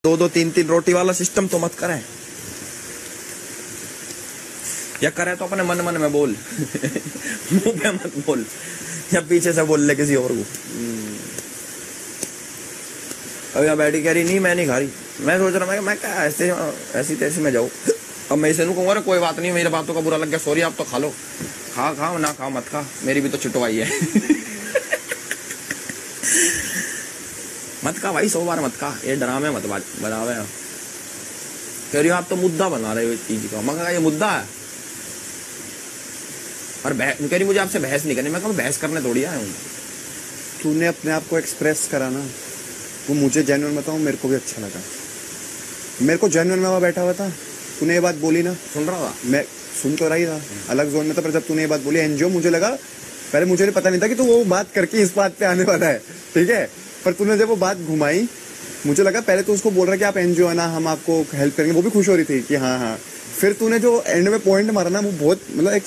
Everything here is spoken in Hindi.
2-2 3-3 रोटी वाला सिस्टम तो मत करें, या करे तो अपने मन मन में बोल मुंह पे मत बोल, या पीछे से बोल ले किसी और को। अब यहाँ बैठी कह रही नहीं मैं नहीं खा रही, मैं सोच रहा मैं क्या ऐसी तैसी में जाऊँ। अब मैं इसे नहीं कहूँगा कोई बात नहीं, मेरी बातों का बुरा लग गया सॉरी, आप तो खा लो, खाओ ना खाओ मत खा, मेरी भी तो छुटवाई है मत खा भाई, 100 बार मत खा, ये ड्रामे मत बनावे। कह रही हो आप तो मुद्दा बना रहे हो इस चीज का, मैं ये मुद्दा है, और कह रही मुझे आपसे बहस नहीं करनी, मैं कहूँ बहस करने थोड़ी आया हूँ। तूने अपने आप को एक्सप्रेस करा ना, वो मुझे जेन्युइन बताऊँ मेरे को भी अच्छा लगा, मेरे को जेन्युइन में वहाँ बैठा हुआ था, तूने ये बात बोली ना, सुन रहा था मैं सुन तो रही था, अलग जोन में था, पर जब तूने ये बात बोली एनजीओ, मुझे लगा पहले मुझे पता नहीं था कि तू वो बात करके इस बात पे आने वाला है, ठीक है, पर तूने जब वो बात घुमाई मुझे लगा पहले तो उसको बोल रहा कि आप एनजीओ है ना, हम आपको हेल्प करेंगे, वो भी खुश हो रही थी कि हाँ हाँ, फिर तूने जो एंड में पॉइंट मारा ना वो बहुत मतलब एक